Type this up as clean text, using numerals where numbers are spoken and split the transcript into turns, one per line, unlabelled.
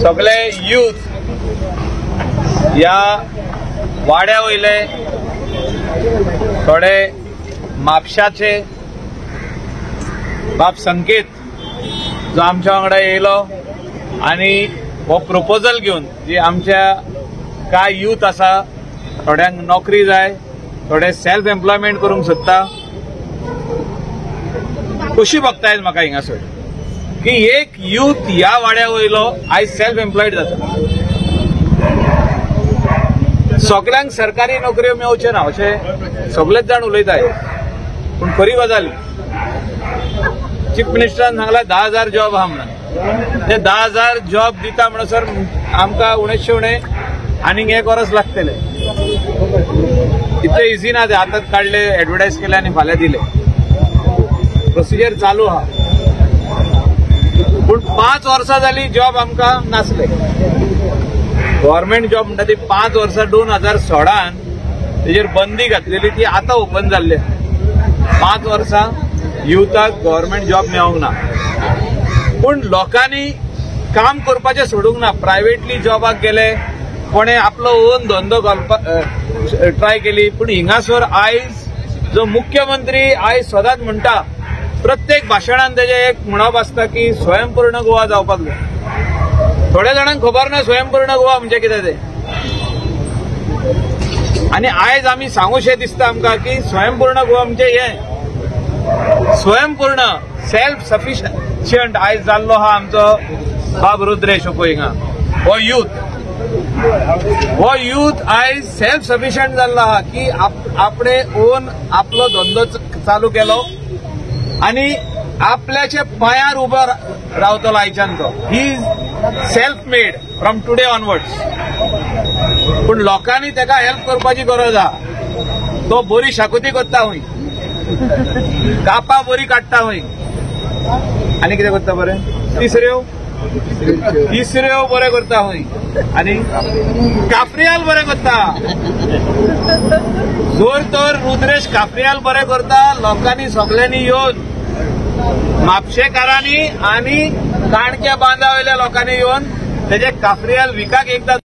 सगळे यूथ या वाड्या वयले थोडे म्हापशाचे बाब संकेत जो आमच्या वांगडा येयलो आणि हो प्रपोजल घेवन जी आमच्या काय यूथ आसा थोड्यांक नोकरी जाय थोडे सेल्फ एम्प्लॉयमेंट करूंक सोदता कशी बघतायत म्हाका हिंगासर की एक यूथ ह्या वाड्या वयलो आयज सेल्फ एम्प्लॉयड जाता सगळ्यांक सरकारी नोकऱ्यो मेळच्यो ना अशें सगळेच जाण उलयताय पूण खरी गजाल चीफ मिनिस्टरान सांगला 10,000 जॉब आहा म्हणून ते 10,000 जॉब दिता म्हणसर आमकां उणेशे उणे आनीक 1 वर्स लागतले इतले इझी ना ते आतांच काढले एडवर्टायज केले आनी फाल्यां दिले प्रोसिजर चालू आहा पूण 5 वर्सां जाली जॉब आमकां नासले गव्हर्नमेंट जॉब म्हणटा ती 5 वर्सां 2016 तेजेर बंदी घातलेली ती आतां ओपन जाल्ली 5 वर्सां युथाक गव्हर्नमेंट जॉब मेळोंक ना पूण लोकांनी काम करपाचें सोडूंक ना प्रायवेटली जॉबाक गेले कोणे आपलो ओन धंदो घालपाक ट्राय केली पूण हिंगासर आयज जो मुख्यमंत्री आयज सदांच म्हणटा प्रत्येक भाशणान तेजे एक म्हणप आसता की स्वयंपूर्ण गोवा जावपाक जाय थोड्या जाणांक खबर ना स्वयंपूर्ण गोवा म्हणजे कितें तें आनी आयज आमी सांगूशें दिसता आमकां की स्वयंपूर्ण गोवा म्हणजे हें स्वयंपूर्ण सेल्फ सफिशियंट आयज जाल्लो हा आमचो बाब रुद्रेश पळय हिंगा हो यूथ आयज सेल्फ सफिशियंट जाल्लो हा की आपणे ओन आपलो धंदो चालू केलो आनी आपल्याच्या पांयार उबो रावतलो आयच्यान तो he is self made from today onwards पूण लोकांनी ताका हेल्प करपाची गरज आहा तो बरी शाकोती करता हूंय कापां बरी काडटा हूंय आनी कितें करता बरें तिसऱ्यो बरें करता हूंय आनी काफ्रियाल बरें करता जोर तर रुद्रेश काफ्रियाल बरें करता लोकांनी सगळ्यांनी येवन म्हापशेकारांनी आनी काणक्या बांदा वयल्या लोकांनी येवन तेजे काफ्रियाल विकाक एकदां